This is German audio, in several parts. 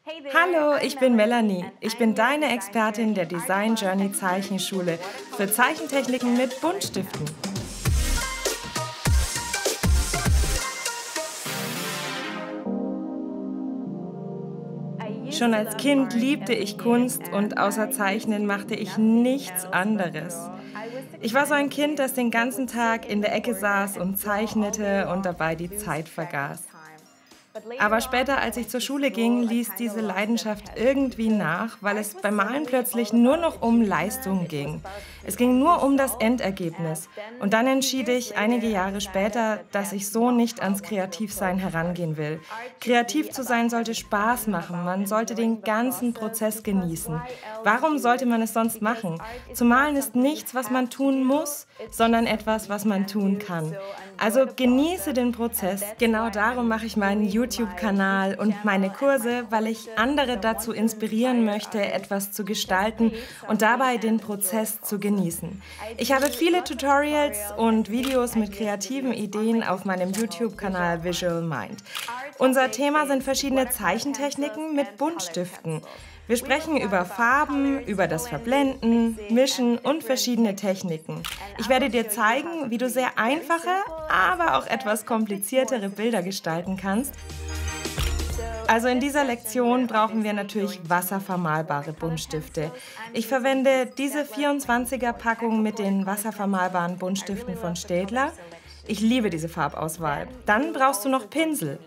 Hallo, ich bin Melanie. Ich bin deine Expertin der Design Journey Zeichenschule für Zeichentechniken mit Buntstiften. Schon als Kind liebte ich Kunst und außer Zeichnen machte ich nichts anderes. Ich war so ein Kind, das den ganzen Tag in der Ecke saß und zeichnete und dabei die Zeit vergaß. Aber später, als ich zur Schule ging, ließ diese Leidenschaft irgendwie nach, weil es beim Malen plötzlich nur noch um Leistung ging. Es ging nur um das Endergebnis. Und dann entschied ich einige Jahre später, dass ich so nicht ans Kreativsein herangehen will. Kreativ zu sein sollte Spaß machen, man sollte den ganzen Prozess genießen. Warum sollte man es sonst machen? Zu malen ist nichts, was man tun muss, sondern etwas, was man tun kann. Also genieße den Prozess. Genau darum mache ich meinen YouTube-Kanal und meine Kurse, weil ich andere dazu inspirieren möchte, etwas zu gestalten und dabei den Prozess zu genießen. Ich habe viele Tutorials und Videos mit kreativen Ideen auf meinem YouTube-Kanal Visual Mind. Unser Thema sind verschiedene Zeichentechniken mit Buntstiften. Wir sprechen über Farben, über das Verblenden, Mischen und verschiedene Techniken. Ich werde dir zeigen, wie du sehr einfache, aber auch etwas kompliziertere Bilder gestalten kannst. Also in dieser Lektion brauchen wir natürlich wasservermalbare Buntstifte. Ich verwende diese 24er-Packung mit den wasservermalbaren Buntstiften von Staedtler. Ich liebe diese Farbauswahl. Dann brauchst du noch Pinsel.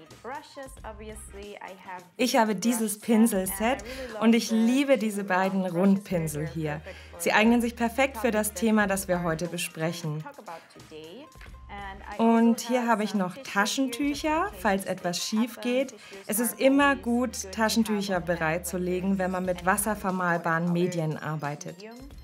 Ich habe dieses Pinselset und ich liebe diese beiden Rundpinsel hier. Sie eignen sich perfekt für das Thema, das wir heute besprechen. Und hier habe ich noch Taschentücher, falls etwas schief geht. Es ist immer gut, Taschentücher bereitzulegen, wenn man mit wasservermalbaren Medien arbeitet.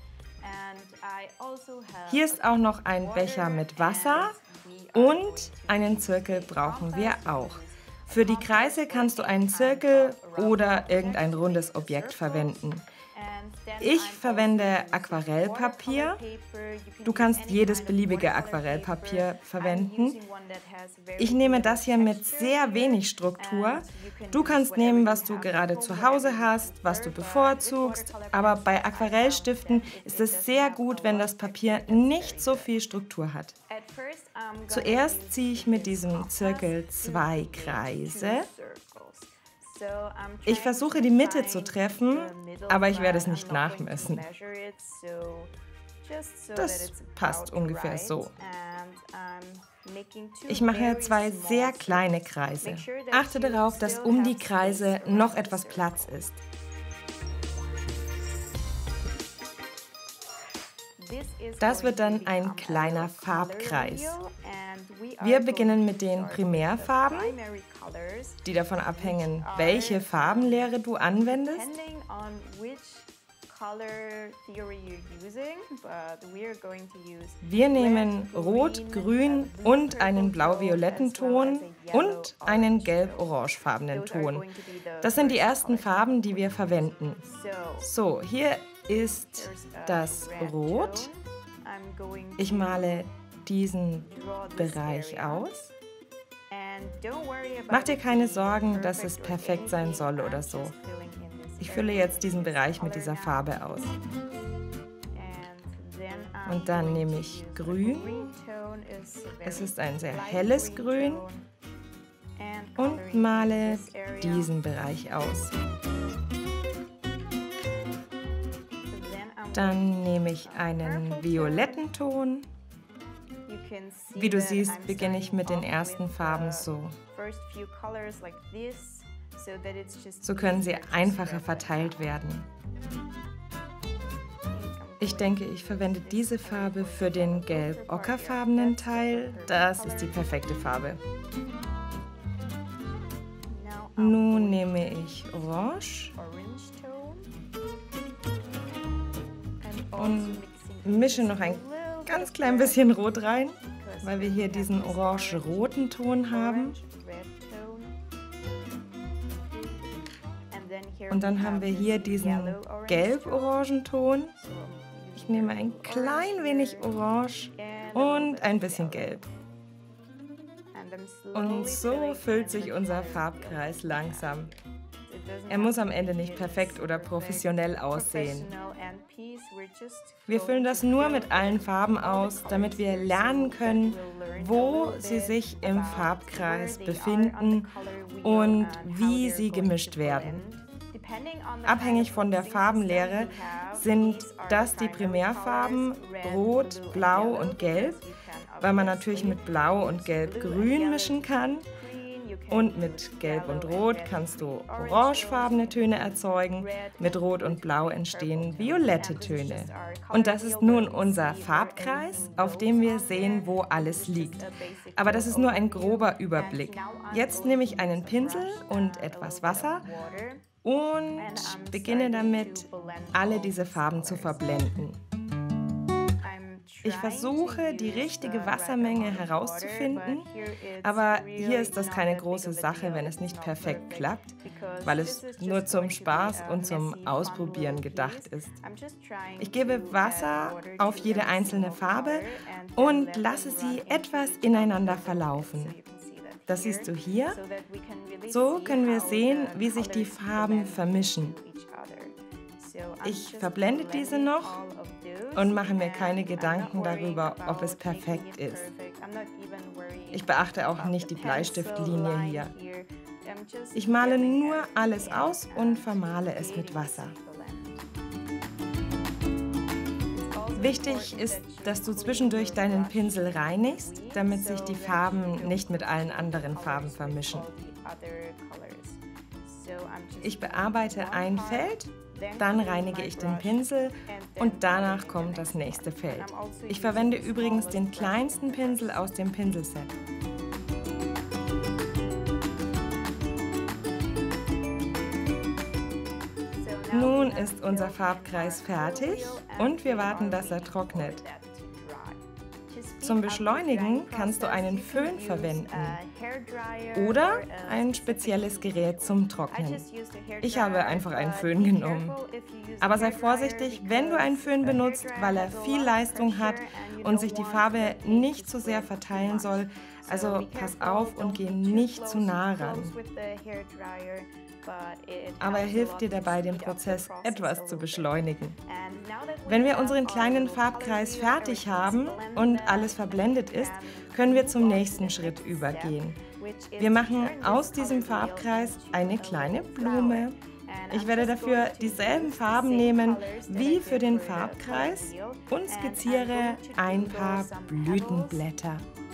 Hier ist auch noch ein Becher mit Wasser und einen Zirkel brauchen wir auch. Für die Kreise kannst du einen Zirkel oder irgendein rundes Objekt verwenden. Ich verwende Aquarellpapier. Du kannst jedes beliebige Aquarellpapier verwenden. Ich nehme das hier mit sehr wenig Struktur. Du kannst nehmen, was du gerade zu Hause hast, was du bevorzugst. Aber bei Aquarellstiften ist es sehr gut, wenn das Papier nicht so viel Struktur hat. Zuerst ziehe ich mit diesem Zirkel 2 Kreise. Ich versuche die Mitte zu treffen, aber ich werde es nicht nachmessen. Das passt ungefähr so. Ich mache 2 sehr kleine Kreise. Achte darauf, dass um die Kreise noch etwas Platz ist. Das wird dann ein kleiner Farbkreis. Wir beginnen mit den Primärfarben, die davon abhängen, welche Farbenlehre du anwendest. Wir nehmen Rot, Grün und einen blau-violetten Ton und einen gelb-orangefarbenen Ton. Das sind die ersten Farben, die wir verwenden. So, hier ist das Rot. Ich male diesen Bereich aus. Mach dir keine Sorgen, dass es perfekt sein soll oder so. Ich fülle jetzt diesen Bereich mit dieser Farbe aus. Und dann nehme ich Grün. Es ist ein sehr helles Grün. Und male diesen Bereich aus. Dann nehme ich einen violetten Ton. Wie du siehst, beginne ich mit den ersten Farben so. So können sie einfacher verteilt werden. Ich denke, ich verwende diese Farbe für den gelb-ockerfarbenen Teil. Das ist die perfekte Farbe. Nun nehme ich Orange und mische noch ein ganz klein bisschen Rot rein, weil wir hier diesen orange-roten Ton haben. Und dann haben wir hier diesen gelb-orangen Ton. Ich nehme ein klein wenig Orange und ein bisschen Gelb. Und so füllt sich unser Farbkreis langsam. Er muss am Ende nicht perfekt oder professionell aussehen. Wir füllen das nur mit allen Farben aus, damit wir lernen können, wo sie sich im Farbkreis befinden und wie sie gemischt werden. Abhängig von der Farbenlehre sind das die Primärfarben Rot, Blau und Gelb, weil man natürlich mit Blau und Gelb-Grün mischen kann. Und mit Gelb und Rot kannst du orangefarbene Töne erzeugen. Mit Rot und Blau entstehen violette Töne. Und das ist nun unser Farbkreis, auf dem wir sehen, wo alles liegt. Aber das ist nur ein grober Überblick. Jetzt nehme ich einen Pinsel und etwas Wasser und beginne damit, alle diese Farben zu verblenden. Ich versuche, die richtige Wassermenge herauszufinden, aber hier ist das keine große Sache, wenn es nicht perfekt klappt, weil es nur zum Spaß und zum Ausprobieren gedacht ist. Ich gebe Wasser auf jede einzelne Farbe und lasse sie etwas ineinander verlaufen. Das siehst du hier. So können wir sehen, wie sich die Farben vermischen. Ich verblende diese noch und mache mir keine Gedanken darüber, ob es perfekt ist. Ich beachte auch nicht die Bleistiftlinie hier. Ich male nur alles aus und vermale es mit Wasser. Wichtig ist, dass du zwischendurch deinen Pinsel reinigst, damit sich die Farben nicht mit allen anderen Farben vermischen. Ich bearbeite ein Feld, dann reinige ich den Pinsel und danach kommt das nächste Feld. Ich verwende übrigens den kleinsten Pinsel aus dem Pinselset. Nun ist unser Farbkreis fertig und wir warten, dass er trocknet. Zum Beschleunigen kannst du einen Föhn verwenden oder ein spezielles Gerät zum Trocknen. Ich habe einfach einen Föhn genommen. Aber sei vorsichtig, wenn du einen Föhn benutzt, weil er viel Leistung hat und sich die Farbe nicht zu sehr verteilen soll. Also pass auf und geh nicht zu nah ran. Aber er hilft dir dabei, den Prozess etwas zu beschleunigen. Wenn wir unseren kleinen Farbkreis fertig haben und alles verblendet ist, können wir zum nächsten Schritt übergehen. Wir machen aus diesem Farbkreis eine kleine Blume. Ich werde dafür dieselben Farben nehmen wie für den Farbkreis und skizziere ein paar Blütenblätter.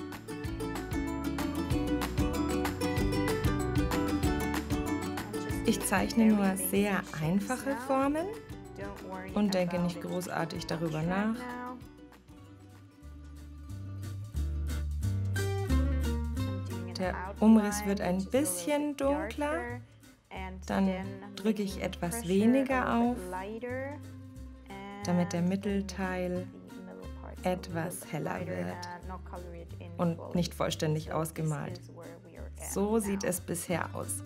Ich zeichne nur sehr einfache Formen und denke nicht großartig darüber nach. Der Umriss wird ein bisschen dunkler, dann drücke ich etwas weniger auf, damit der Mittelteil etwas heller wird und nicht vollständig ausgemalt. So sieht es bisher aus.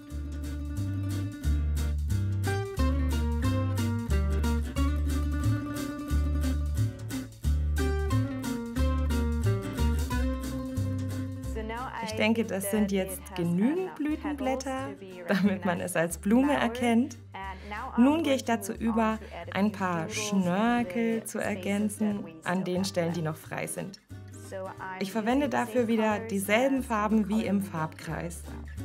Ich denke, das sind jetzt genügend Blütenblätter, damit man es als Blume erkennt. Nun gehe ich dazu über, ein paar Schnörkel zu ergänzen an den Stellen, die noch frei sind. Ich verwende dafür wieder dieselben Farben wie im Farbkreis.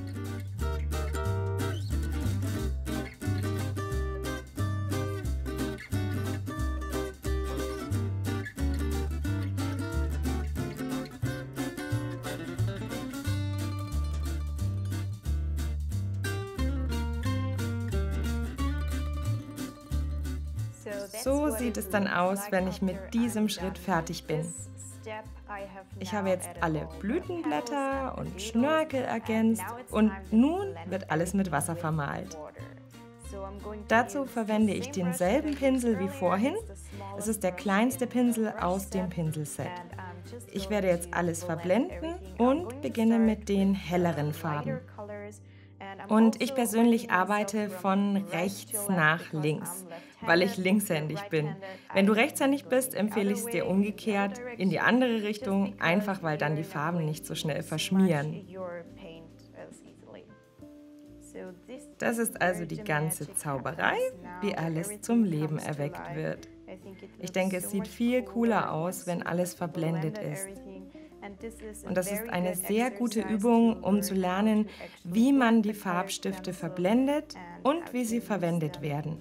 So sieht es dann aus, wenn ich mit diesem Schritt fertig bin. Ich habe jetzt alle Blütenblätter und Schnörkel ergänzt und nun wird alles mit Wasser vermalt. Dazu verwende ich denselben Pinsel wie vorhin. Es ist der kleinste Pinsel aus dem Pinselset. Ich werde jetzt alles verblenden und beginne mit den helleren Farben. Und ich persönlich arbeite von rechts nach links, weil ich linkshändig bin. Wenn du rechtshändig bist, empfehle ich es dir umgekehrt in die andere Richtung, einfach weil dann die Farben nicht so schnell verschmieren. Das ist also die ganze Zauberei, wie alles zum Leben erweckt wird. Ich denke, es sieht viel cooler aus, wenn alles verblendet ist. Und das ist eine sehr gute Übung, um zu lernen, wie man die Farbstifte verblendet und wie sie verwendet werden.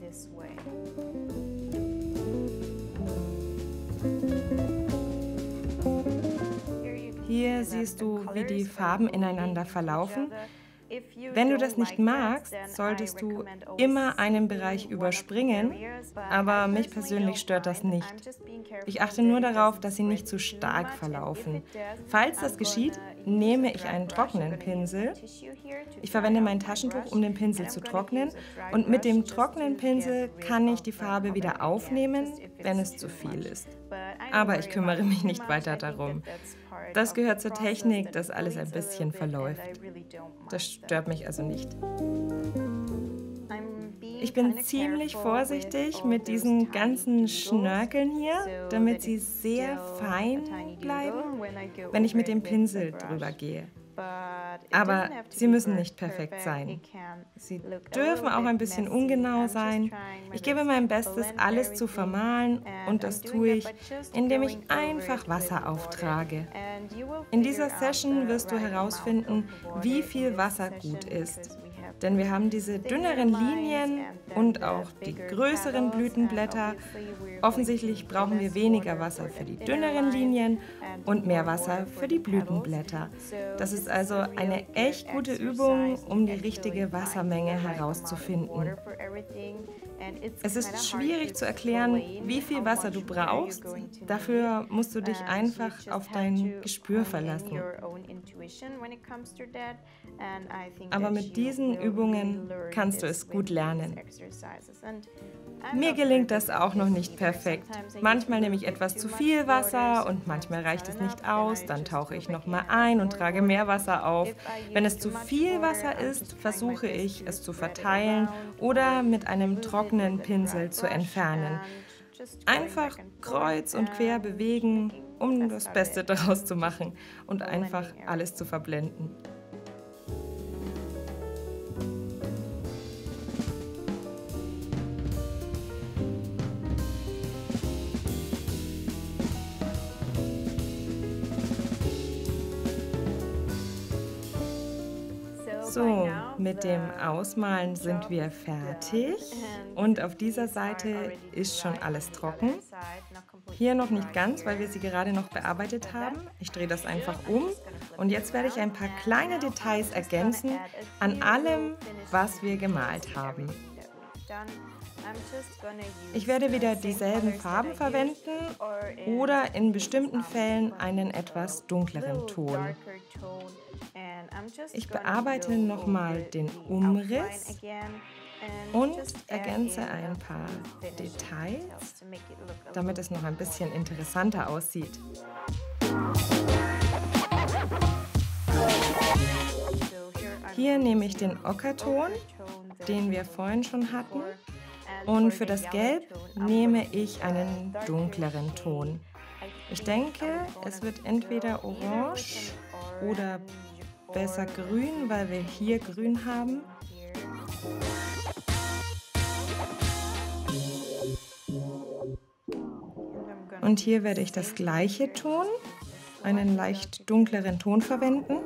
Hier siehst du, wie die Farben ineinander verlaufen. Wenn du das nicht magst, solltest du immer einen Bereich überspringen, aber mich persönlich stört das nicht. Ich achte nur darauf, dass sie nicht zu stark verlaufen. Falls das geschieht, nehme ich einen trockenen Pinsel. Ich verwende mein Taschentuch, um den Pinsel zu trocknen, und mit dem trockenen Pinsel kann ich die Farbe wieder aufnehmen, wenn es zu viel ist. Aber ich kümmere mich nicht weiter darum. Das gehört zur Technik, dass alles ein bisschen verläuft. Das stört mich also nicht. Ich bin ziemlich vorsichtig mit diesen ganzen Schnörkeln hier, damit sie sehr fein bleiben, wenn ich mit dem Pinsel drüber gehe. Aber sie müssen nicht perfekt sein. Sie dürfen auch ein bisschen ungenau sein. Ich gebe mein Bestes, alles zu vermahlen, und das tue ich, indem ich einfach Wasser auftrage. In dieser Session wirst du herausfinden, wie viel Wasser gut ist. Denn wir haben diese dünneren Linien und auch die größeren Blütenblätter. Offensichtlich brauchen wir weniger Wasser für die dünneren Linien und mehr Wasser für die Blütenblätter. Das ist also eine echt gute Übung, um die richtige Wassermenge herauszufinden. Es ist schwierig zu erklären, wie viel Wasser du brauchst. Dafür musst du dich einfach auf dein Gespür verlassen. Aber mit diesen Übungen kannst du es gut lernen. Mir gelingt das auch noch nicht perfekt. Manchmal nehme ich etwas zu viel Wasser und manchmal reicht es nicht aus. Dann tauche ich nochmal ein und trage mehr Wasser auf. Wenn es zu viel Wasser ist, versuche ich, es zu verteilen oder mit einem trockenen Pinsel zu entfernen. Einfach kreuz und quer bewegen, um das Beste daraus zu machen und einfach alles zu verblenden. So, mit dem Ausmalen sind wir fertig und auf dieser Seite ist schon alles trocken. Hier noch nicht ganz, weil wir sie gerade noch bearbeitet haben. Ich drehe das einfach um und jetzt werde ich ein paar kleine Details ergänzen an allem, was wir gemalt haben. Ich werde wieder dieselben Farben verwenden oder in bestimmten Fällen einen etwas dunkleren Ton. Ich bearbeite nochmal den Umriss und ergänze ein paar Details, damit es noch ein bisschen interessanter aussieht. Hier nehme ich den Ockerton, den wir vorhin schon hatten, und für das Gelb nehme ich einen dunkleren Ton. Ich denke, es wird entweder orange oder besser grün, weil wir hier grün haben. Und hier werde ich das gleiche tun, einen leicht dunkleren Ton verwenden.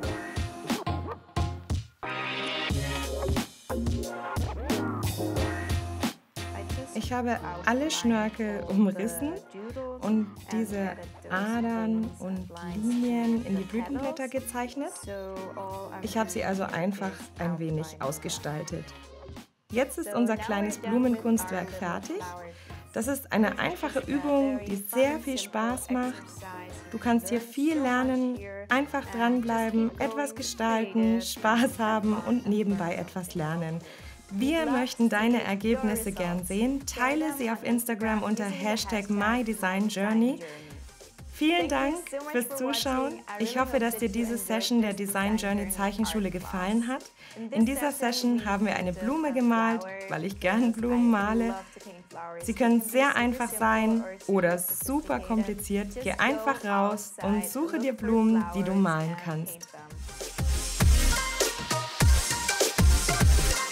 Ich habe alle Schnörkel umrissen und diese Adern und Linien in die Blütenblätter gezeichnet. Ich habe sie also einfach ein wenig ausgestaltet. Jetzt ist unser kleines Blumenkunstwerk fertig. Das ist eine einfache Übung, die sehr viel Spaß macht. Du kannst hier viel lernen, einfach dranbleiben, etwas gestalten, Spaß haben und nebenbei etwas lernen. Wir möchten deine Ergebnisse gern sehen. Teile sie auf Instagram unter #MyDesignJourney. Vielen Dank fürs Zuschauen. Ich hoffe, dass dir diese Session der Design Journey Zeichenschule gefallen hat. In dieser Session haben wir eine Blume gemalt, weil ich gern Blumen male. Sie können sehr einfach sein oder super kompliziert. Geh einfach raus und suche dir Blumen, die du malen kannst.